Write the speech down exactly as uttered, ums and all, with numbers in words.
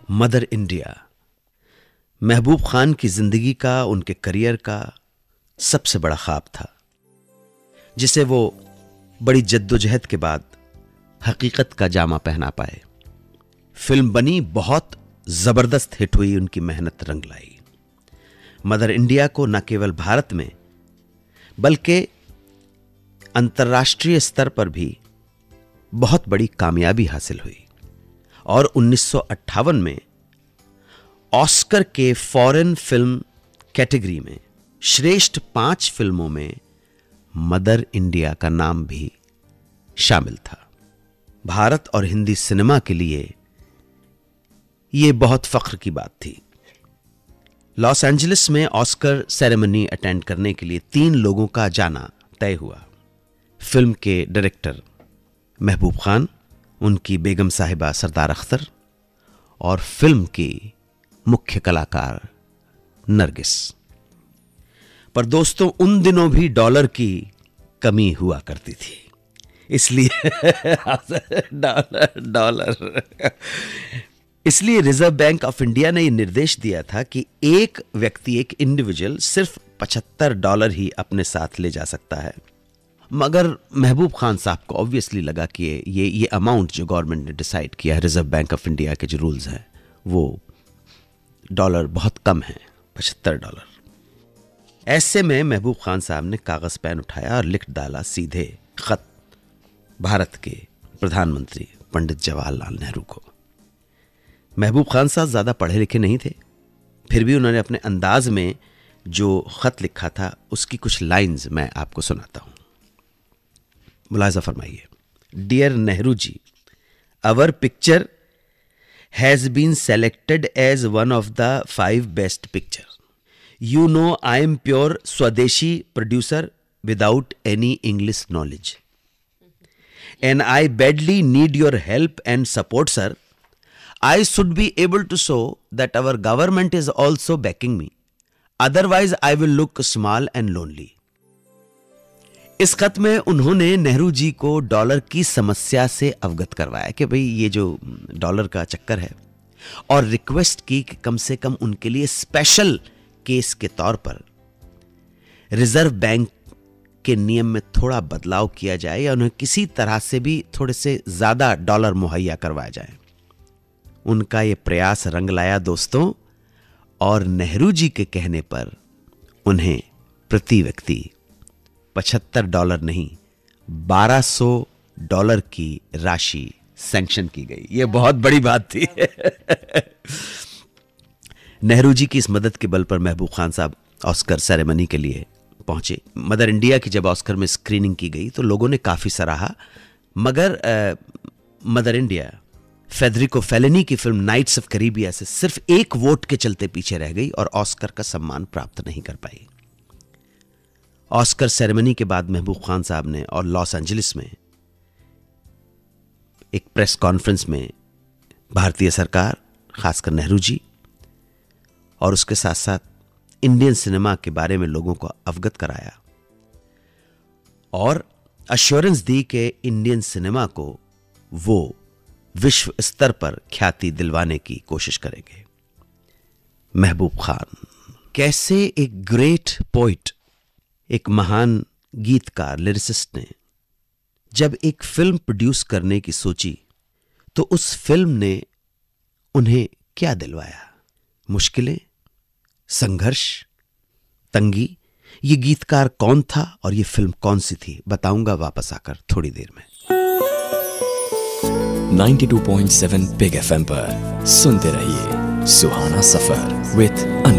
Mother India Mehboob Khan की जिंदगी का, उनके करियर का सबसे बड़ा ख्वाब था, जिसे वो बड़ी जद्दोजहद के बाद हकीकत का जामा पहना पाए। फिल्म बनी, बहुत जबरदस्त हिट हुई, उनकी मेहनत रंग लाई। मदर इंडिया को न केवल भारत में बल्कि अंतर्राष्ट्रीय स्तर पर भी बहुत बड़ी कामयाबी हासिल हुई और उन्नीस सौ अट्ठावन में ऑस्कर के फॉरेन फिल्म कैटेगरी में श्रेष्ठ पांच फिल्मों में मदर इंडिया का नाम भी शामिल था। भारत और हिंदी सिनेमा के लिए यह बहुत फख्र की बात थी। लॉस एंजलिस में ऑस्कर सेरेमनी अटेंड करने के लिए तीन लोगों का जाना तय हुआ। फिल्म के डायरेक्टर महबूब खान, उनकी बेगम साहिबा सरदार अख्तर और फिल्म की मुख्य कलाकार नरगिस। पर दोस्तों, उन दिनों भी डॉलर की कमी हुआ करती थी, इसलिए डॉलर डॉलर इसलिए रिजर्व बैंक ऑफ इंडिया ने यह निर्देश दिया था कि एक व्यक्ति, एक इंडिविजुअल सिर्फ पचहत्तर डॉलर ही अपने साथ ले जा सकता है। मगर महबूब खान साहब को ऑब्वियसली लगा कि ये ये अमाउंट जो गवर्नमेंट ने डिसाइड किया है, रिजर्व बैंक ऑफ इंडिया के जो रूल्स हैं, वो डॉलर बहुत कम है, पचहत्तर डॉलर। ऐसे में महबूब खान साहब ने कागज पेन उठाया और लिख डाला सीधे खत भारत के प्रधानमंत्री पंडित जवाहरलाल नेहरू को। महबूब खान साहब ज्यादा पढ़े लिखे नहीं थे, फिर भी उन्होंने अपने अंदाज में जो खत लिखा था उसकी कुछ लाइंस मैं आपको सुनाता हूं, मुलाजा फरमाइए। Dear Nehru ji, our picture has been selected as one of the five best picture. You know I am pure swadeshi producer without any English knowledge and I badly need your help and support sir. I should be able to show that our government is also backing me. Otherwise, I will look small and lonely. इस खत में उन्होंने नेहरू जी को dollar की समस्या से अवगत करवाया कि भाई ये जो डॉलर का चक्कर है, और रिक्वेस्ट की कि कम से कम उनके लिए स्पेशल केस के तौर पर रिजर्व बैंक के नियम में थोड़ा बदलाव किया जाए या उन्हें किसी तरह से भी थोड़े से ज्यादा डॉलर मुहैया करवाया जाए। उनका यह प्रयास रंग लाया दोस्तों, और नेहरू जी के कहने पर उन्हें प्रति व्यक्ति पचहत्तर डॉलर नहीं बारह सौ डॉलर की राशि सैंक्शन की गई। यह बहुत बड़ी बात थी। नेहरू जी की इस मदद के बल पर महबूब खान साहब ऑस्कर सेरेमनी के लिए पहुंचे। मदर इंडिया की जब ऑस्कर में स्क्रीनिंग की गई तो लोगों ने काफी सराहा, मगर आ, मदर इंडिया फेडरिको फेलिनी की फिल्म नाइट्स ऑफ कैरिबिया से सिर्फ एक वोट के चलते पीछे रह गई और ऑस्कर का सम्मान प्राप्त नहीं कर पाई। ऑस्कर सेरेमनी के बाद महबूब खान साहब ने और लॉस एंजलिस में एक प्रेस कॉन्फ्रेंस में भारतीय सरकार, खासकर नेहरू जी और उसके साथ साथ इंडियन सिनेमा के बारे में लोगों को अवगत कराया और अश्योरेंस दी कि इंडियन सिनेमा को वो विश्व स्तर पर ख्याति दिलवाने की कोशिश करेंगे। महबूब खान कैसे एक ग्रेट पोइट, एक महान गीतकार, लिरिसिस्ट ने जब एक फिल्म प्रोड्यूस करने की सोची तो उस फिल्म ने उन्हें क्या दिलवाया? मुश्किलें, संघर्ष, तंगी। ये गीतकार कौन था और ये फिल्म कौन सी थी, बताऊंगा वापस आकर थोड़ी देर में। बानवे पॉइंट सात बिग एफएम पर सुनते रहिए सुहाना सफर विद